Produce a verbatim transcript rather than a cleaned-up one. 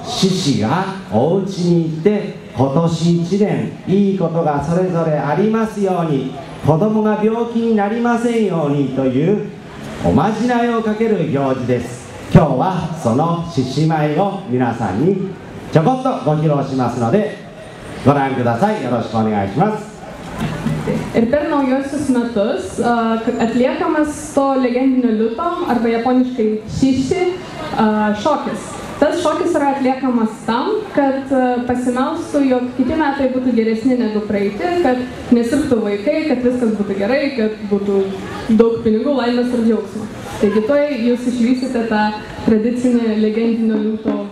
獅子がお家に行って今年一年いいことがそれぞれありますように、子供が病気になりませんようにというおまじないをかける行事です。今日はその獅子舞を皆さんにちょこっとご披露しますのでご覧ください。よろしくお願いします。 Ir per naujosius metus atliekamas to legendinio liuto arba japoniškai šiši šokis. Tas šokis yra atliekamas tam, kad pasimelstų, jog kiti metai būtų geresni negu praeiti, kad nesirgtų vaikai, kad viskas būtų gerai, kad būtų daug pinigų, laimės ir džiaugsmo. Taigi tuoj jūs išvysite tą tradicinį legendinio liuto